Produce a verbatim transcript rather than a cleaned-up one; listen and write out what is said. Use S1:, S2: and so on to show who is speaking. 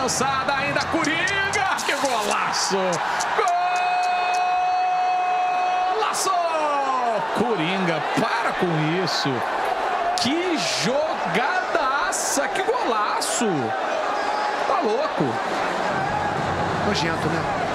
S1: lançada ainda, Coringa, que golaço! Golaço! Coringa, para com isso. Que jogadaça, que golaço! Tá louco.
S2: Nojento, né?